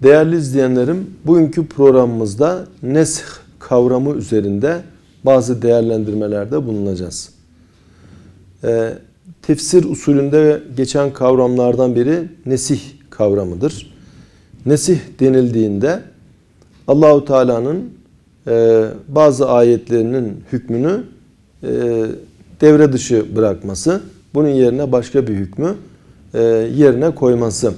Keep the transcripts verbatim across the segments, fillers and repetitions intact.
Değerli izleyenlerim, bugünkü programımızda nesh kavramı üzerinde bazı değerlendirmelerde bulunacağız. Ee, tefsir usulünde geçen kavramlardan biri nesih kavramıdır. Nesih denildiğinde Allahu Teala'nın e, bazı ayetlerinin hükmünü e, devre dışı bırakması, bunun yerine başka bir hükmü e, yerine koyması.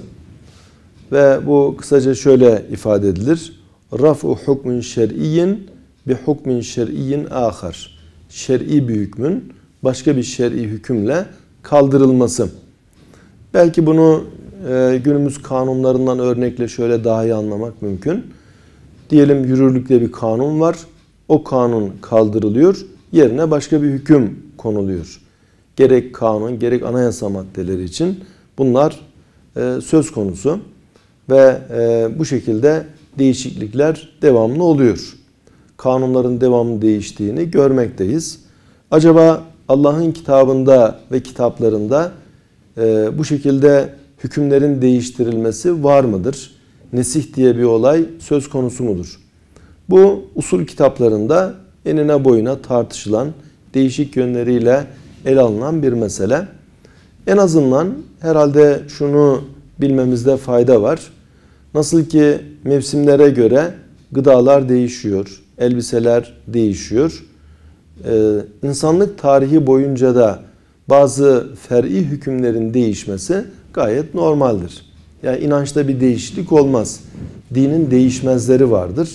Ve bu kısaca şöyle ifade edilir. Raf'u hukmun şer'iyyin bi hukmin şer'iyyin ahar. Şer'i bir hükmün başka bir şer'i hükümle kaldırılması. Belki bunu e, günümüz kanunlarından örnekle şöyle daha iyi anlamak mümkün. Diyelim yürürlükte bir kanun var. O kanun kaldırılıyor. Yerine başka bir hüküm konuluyor. Gerek kanun gerek anayasa maddeleri için bunlar e, söz konusu. Ve e, bu şekilde değişiklikler devamlı oluyor. Kanunların devamlı değiştiğini görmekteyiz. Acaba Allah'ın kitabında ve kitaplarında e, bu şekilde hükümlerin değiştirilmesi var mıdır? Nesih diye bir olay söz konusu mudur? Bu usul kitaplarında enine boyuna tartışılan, değişik yönleriyle ele alınan bir mesele. En azından herhalde şunu bilmemizde fayda var. Nasıl ki mevsimlere göre gıdalar değişiyor, elbiseler değişiyor. Ee, insanlık tarihi boyunca da bazı fer'i hükümlerin değişmesi gayet normaldir. Yani inançta bir değişiklik olmaz. Dinin değişmezleri vardır.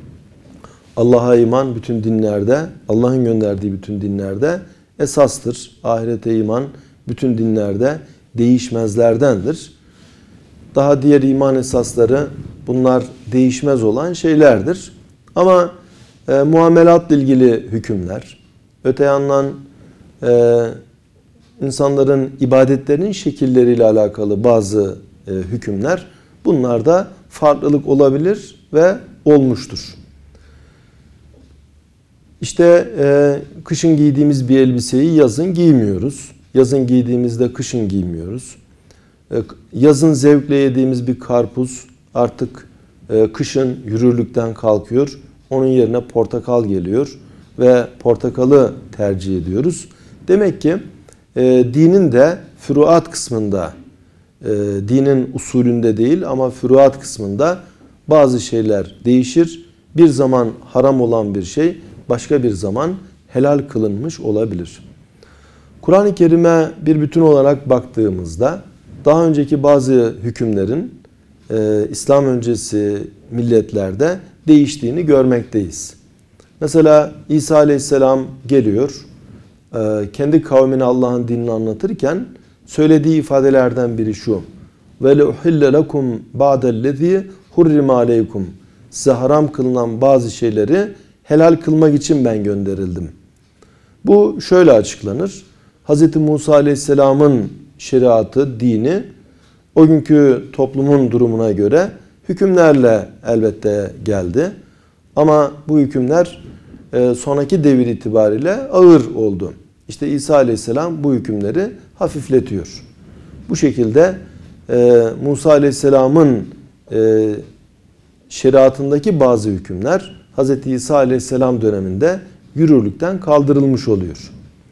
Allah'a iman bütün dinlerde, Allah'ın gönderdiği bütün dinlerde esastır. Ahirete iman bütün dinlerde değişmezlerdendir. Daha diğer iman esasları bunlar değişmez olan şeylerdir. Ama e, muamelatla ilgili hükümler, öte yandan e, insanların ibadetlerinin şekilleriyle alakalı bazı e, hükümler, bunlarda farklılık olabilir ve olmuştur. İşte e, kışın giydiğimiz bir elbiseyi yazın giymiyoruz. Yazın giydiğimizde kışın giymiyoruz. Yazın zevkle yediğimiz bir karpuz artık kışın yürürlükten kalkıyor. Onun yerine portakal geliyor ve portakalı tercih ediyoruz. Demek ki dinin de füruat kısmında, dinin usulünde değil ama füruat kısmında bazı şeyler değişir. Bir zaman haram olan bir şey başka bir zaman helal kılınmış olabilir. Kur'an-ı Kerim'e bir bütün olarak baktığımızda daha önceki bazı hükümlerin e, İslam öncesi milletlerde değiştiğini görmekteyiz. Mesela İsa Aleyhisselam geliyor, e, kendi kavmine Allah'ın dinini anlatırken söylediği ifadelerden biri şu. Ve leuhille lekum ba'dellezî hurrime aleykum. Size haram kılınan bazı şeyleri helal kılmak için ben gönderildim. Bu şöyle açıklanır. Hz. Musa Aleyhisselam'ın şeriatı, dini o günkü toplumun durumuna göre hükümlerle elbette geldi. Ama bu hükümler sonraki devir itibariyle ağır oldu. İşte İsa Aleyhisselam bu hükümleri hafifletiyor. Bu şekilde Musa Aleyhisselam'ın şeriatındaki bazı hükümler Hz. İsa Aleyhisselam döneminde yürürlükten kaldırılmış oluyor.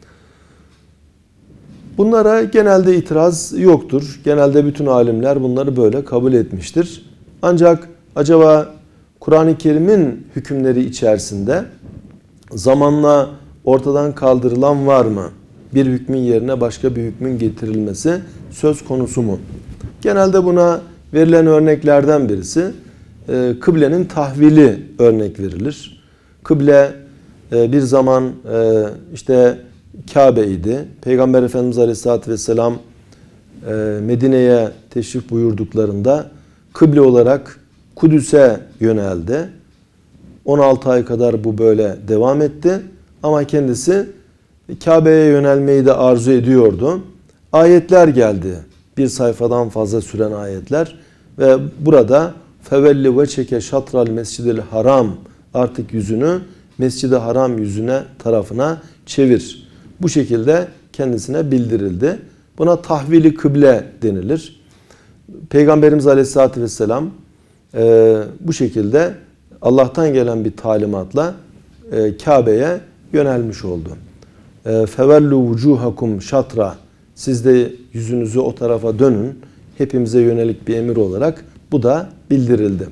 Bunlara genelde itiraz yoktur. Genelde bütün alimler bunları böyle kabul etmiştir. Ancak acaba Kur'an-ı Kerim'in hükümleri içerisinde zamanla ortadan kaldırılan var mı? Bir hükmün yerine başka bir hükmün getirilmesi söz konusu mu? Genelde buna verilen örneklerden birisi kıblenin tahvili örnek verilir. Kıble bir zaman işte Kabe'ydi. Peygamber Efendimiz Aleyhisselatü Vesselam Medine'ye teşrif buyurduklarında kıble olarak Kudüs'e yöneldi. on altı ay kadar bu böyle devam etti. Ama kendisi Kabe'ye yönelmeyi de arzu ediyordu. Ayetler geldi. Bir sayfadan fazla süren ayetler. Ve burada fevelli ve çeke şatral mescidil haram, artık yüzünü Mescid-i Haram yüzüne tarafına çevir. Bu şekilde kendisine bildirildi. Buna tahvili kıble denilir. Peygamberimiz Aleyhisselatü Vesselam e, bu şekilde Allah'tan gelen bir talimatla e, Kabe'ye yönelmiş oldu. Fevellu vucuhakum şatra, siz de yüzünüzü o tarafa dönün, hepimize yönelik bir emir olarak bu da bildirildi.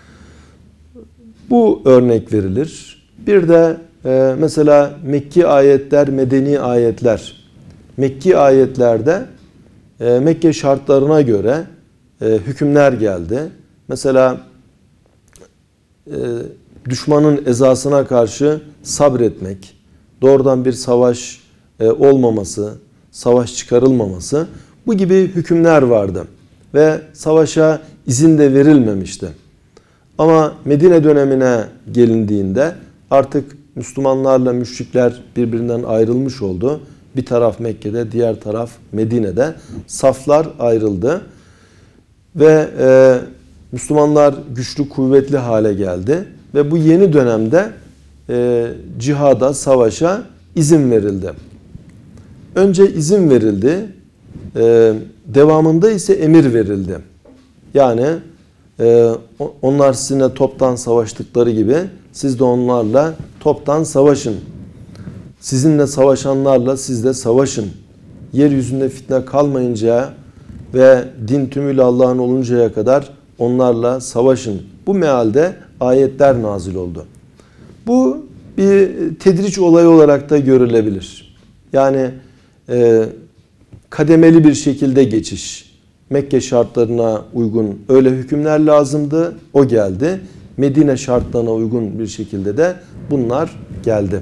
Bu örnek verilir. Bir de e, mesela Mekki ayetler, Medeni ayetler. Mekki ayetlerde e, Mekke şartlarına göre e, hükümler geldi. Mesela e, düşmanın ezasına karşı sabretmek, doğrudan bir savaş e, olmaması, savaş çıkarılmaması, bu gibi hükümler vardı. Ve savaşa izin de verilmemişti. Ama Medine dönemine gelindiğinde artık Müslümanlarla müşrikler birbirinden ayrılmış oldu. Bir taraf Mekke'de, diğer taraf Medine'de. Saflar ayrıldı. Ve e, Müslümanlar güçlü, kuvvetli hale geldi. Ve bu yeni dönemde e, cihada, savaşa izin verildi. Önce izin verildi. E, devamında ise emir verildi. Yani e, onlar sizinle toptan savaştıkları gibi siz de onlarla toptan savaşın. Sizinle savaşanlarla siz de savaşın. Yeryüzünde fitne kalmayınca ve din tümüyle Allah'ın oluncaya kadar onlarla savaşın. Bu mealde ayetler nazil oldu. Bu bir tedriç olayı olarak da görülebilir. Yani e, kademeli bir şekilde geçiş. Mekke şartlarına uygun öyle hükümler lazımdı, o geldi. Medine şartlarına uygun bir şekilde de bunlar geldi.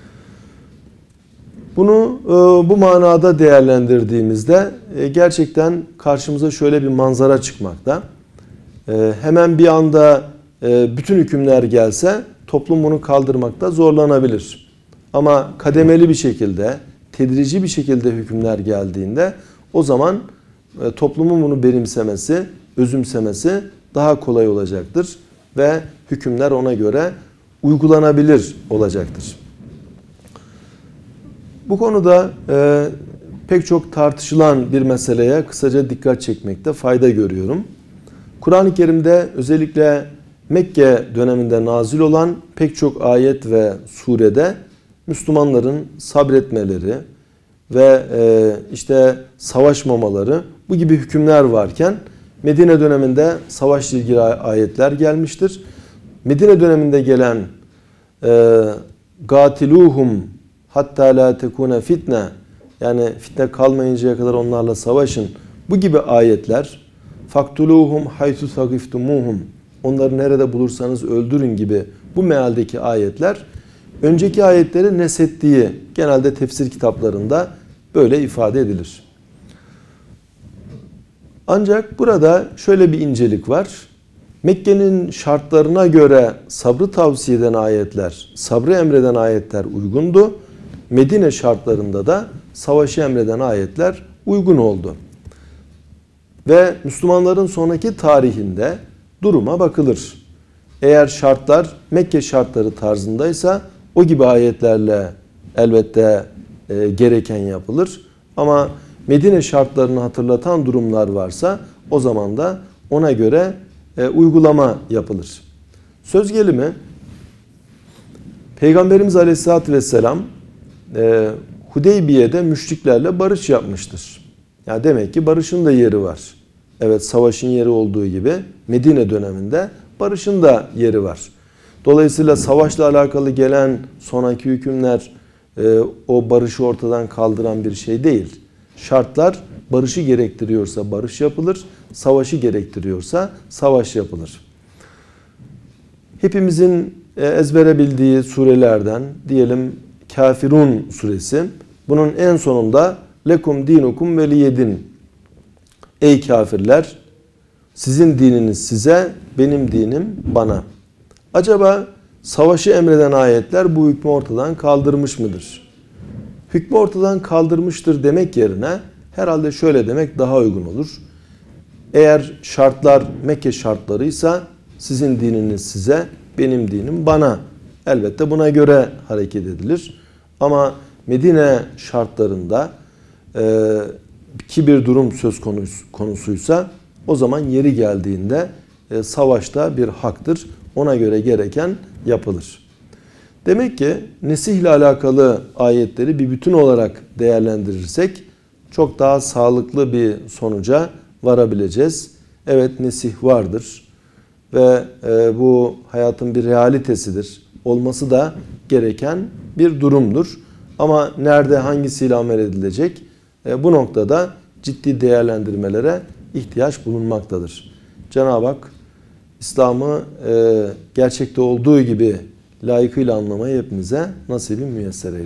Bunu e, bu manada değerlendirdiğimizde e, gerçekten karşımıza şöyle bir manzara çıkmakta. E, hemen bir anda e, bütün hükümler gelse toplum bunu kaldırmakta zorlanabilir. Ama kademeli bir şekilde, tedrici bir şekilde hükümler geldiğinde o zaman e, toplumun bunu benimsemesi, özümsemesi daha kolay olacaktır ve hükümler ona göre uygulanabilir olacaktır. Bu konuda e, pek çok tartışılan bir meseleye kısaca dikkat çekmekte fayda görüyorum. Kur'an-ı Kerim'de özellikle Mekke döneminde nazil olan pek çok ayet ve surede Müslümanların sabretmeleri ve e, işte savaşmamaları, bu gibi hükümler varken Medine döneminde savaşla ilgili ayetler gelmiştir. Medine döneminde gelen e, gatiluhum hatta la tekune fitne, yani fitne kalmayıncaya kadar onlarla savaşın, bu gibi ayetler, faktuluhum haythu sagiftumuhum, onları nerede bulursanız öldürün gibi bu mealdeki ayetler önceki ayetleri neshettiği genelde tefsir kitaplarında böyle ifade edilir. Ancak burada şöyle bir incelik var. Mekke'nin şartlarına göre sabrı tavsiye eden ayetler, sabrı emreden ayetler uygundu. Medine şartlarında da savaşı emreden ayetler uygun oldu. Ve Müslümanların sonraki tarihinde duruma bakılır. Eğer şartlar Mekke şartları tarzındaysa o gibi ayetlerle elbette e, gereken yapılır. Ama Medine şartlarını hatırlatan durumlar varsa o zaman da ona göre e, uygulama yapılır. Söz gelimi Peygamberimiz Aleyhisselatü Vesselam e, Hudeybiye'de müşriklerle barış yapmıştır. Yani demek ki barışın da yeri var. Evet, savaşın yeri olduğu gibi Medine döneminde barışın da yeri var. Dolayısıyla savaşla alakalı gelen sonraki hükümler e, o barışı ortadan kaldıran bir şey değil. Şartlar barışı gerektiriyorsa barış yapılır, savaşı gerektiriyorsa savaş yapılır. Hepimizin ezbere bildiği surelerden diyelim Kafirun suresi. Bunun en sonunda lekum dinukum veliyedin. Ey kafirler, sizin dininiz size, benim dinim bana. Acaba savaşı emreden ayetler bu hükmü ortadan kaldırmış mıdır? Hükmü ortadan kaldırmıştır demek yerine herhalde şöyle demek daha uygun olur. Eğer şartlar Mekke şartlarıysa sizin dininiz size, benim dinim bana. Elbette buna göre hareket edilir. Ama Medine şartlarında e, ki bir durum söz konusu, konusuysa o zaman yeri geldiğinde e, savaşta bir haktır. Ona göre gereken yapılır. Demek ki nesihle alakalı ayetleri bir bütün olarak değerlendirirsek çok daha sağlıklı bir sonuca varabileceğiz. Evet, nesih vardır ve e, bu hayatın bir realitesidir. Olması da gereken bir durumdur. Ama nerede, hangisiyle amel edilecek? E, bu noktada ciddi değerlendirmelere ihtiyaç bulunmaktadır. Cenab-ı Hak İslam'ı e, gerçekte olduğu gibi layıkıyla anlamayı hepimize nasibi müyesser eylesin.